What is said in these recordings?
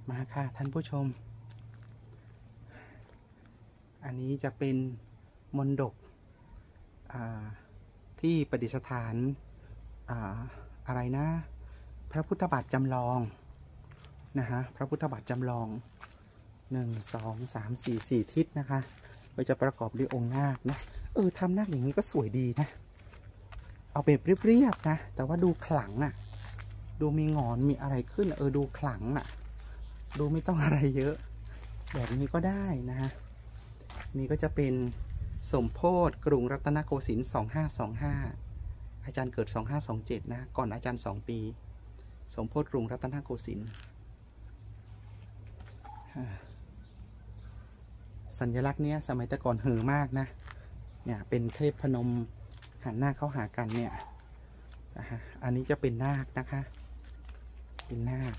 มาค่ะท่านผู้ชมอันนี้จะเป็นมณฑปที่ประดิษฐานอะไรนะพระพุทธบาทจำลองนะฮะพระพุทธบาทจำลอง1 2 3 4 4ทิศนะคะก็จะประกอบด้วยองค์นาคนะทำนาคอย่างนี้ก็สวยดีนะเอาแบบเรียบๆนะแต่ว่าดูขลังอ่ะดูมีงอนมีอะไรขึ้นดูขลังอ่ะดูไม่ต้องอะไรเยอะแบบนี้ก็ได้นะฮะนี่ก็จะเป็นสมโพธิกรุงรัตนโกสินทร์2525อาจารย์เกิด2527นะก่อนอาจารย์2 ปีสมโพธิกรุงรัตนโกสินทร์สัญลักษณ์เนี้ยสมัยแต่ก่อนเห่อมากนะเนี่ยเป็นเทพพนมหันหน้าเข้าหากันเนี่ยอันนี้จะเป็นนาคนะคะเป็นนาค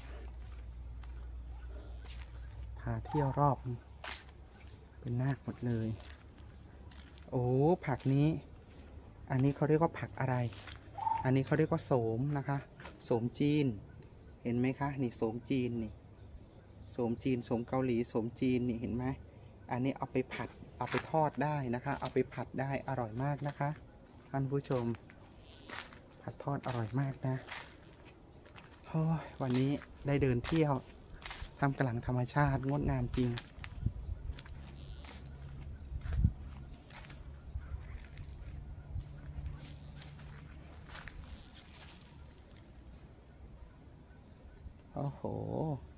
พาเที่ยวรอบเป็นนาคหมดเลยโอ้ผักนี้อันนี้เขาเรียกว่าผักอะไรอันนี้เขาเรียกว่าโสมนะคะโสมจีนเห็นไหมคะนี่โสมจีนนี่โสมจีนโสมเกาหลีโสมจีนนี่เห็นไหมอันนี้เอาไปผัดเอาไปทอดได้นะคะเอาไปผัดได้อร่อยมากนะคะท่านผู้ชมผัดทอดอร่อยมากนะโอ้ยวันนี้ได้เดินเที่ยวทำกลางธรรมชาติงดงามจริงโอ้โห